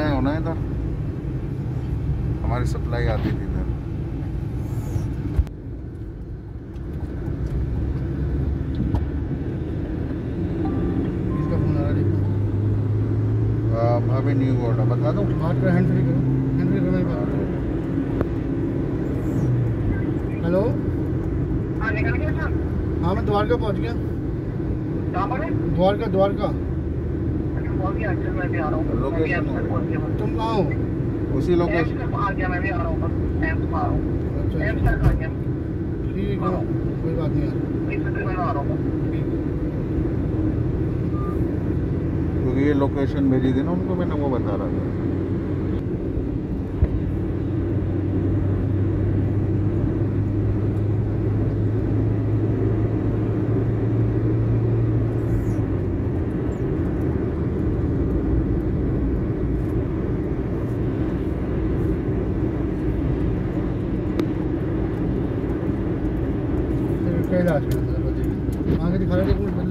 आए हो ना इधर, हमारी सप्लाई आती थी इधर। इसका फोन आ रहा है, देखो। अभी न्यू ऑर्डर बता दूँ। बात करो, हैंड फ्री करो, हैंड फ्री करो मेरी बात करो। हेलो, हाँ निकल गया सर। हाँ मैं द्वारका पहुँच गया। कहाँ पर है? द्वारका द्वारका। अच्छा पहुँच गया, अच्छा मैं भी आ रहा हूँ। लोकेशन पहुँच गया। तुम कहाँ हो? उसी लोकेशन। एम्स आ गया, मैं भी आ रहा हूँ बस। एम्स में आ रहा हूँ। अच्छा एम्स अच्छा, तक आ गया। ठीक है, कोई बात नहीं यार। 20 मिनट में आ रहा हूँ बस। ठीक है। क्योंकि ये लोकेशन भेजी थी ना उनको, मैंने वो बता रहा था। इलाज करना था, वहाँ के दिखा रहे थे।